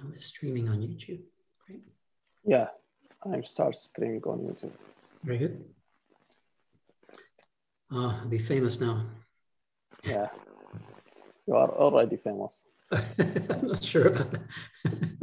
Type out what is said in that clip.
Streaming on YouTube. Great. Yeah, I'm start streaming on YouTube. Very good. I'll be famous now. Yeah, you are already famous. I'm not sure about that.